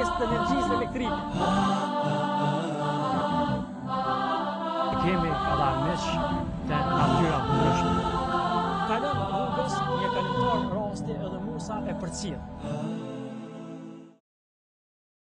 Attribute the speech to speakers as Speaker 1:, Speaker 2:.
Speaker 1: pjesë të energjisë elektrike. Kemi edhe armiq të natyra ndryshme. Kalon rrugës një kalimtar rasti edhe Musa e përcjell.